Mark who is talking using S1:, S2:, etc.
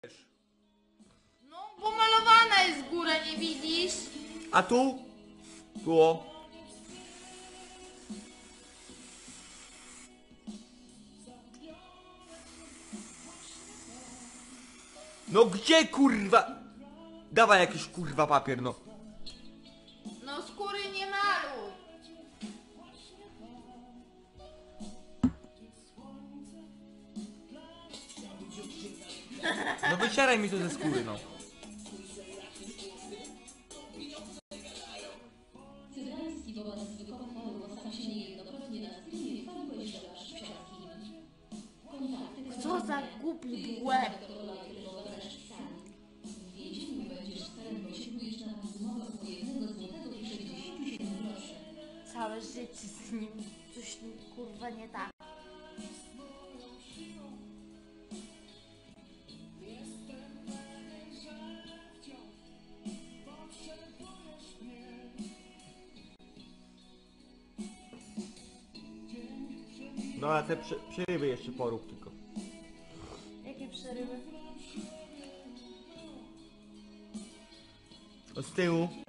S1: No, bo malowana jest góra, nie widzisz?
S2: A tu? Tu o. No gdzie kurwa? Dawaj jakiś kurwa papier, no.
S1: No skóry nie maluj.
S2: No wycieraj mi to ze skóry, no.
S3: Cygański wobec wykopał właśnie niejednokrotnie na streamie chwaliłeś, że masz przypadki. Kontakty...
S1: Co za głupi łeb.
S3: W więzieniu będziesz starym, bo siłujesz na rozmowę o 1 złotego i 67 groszy.
S1: Całe życie z nim coś kurwa nie tak.
S2: No a te przerywy jeszcze porób tylko.
S1: Jakie przerywy?
S2: Od tyłu.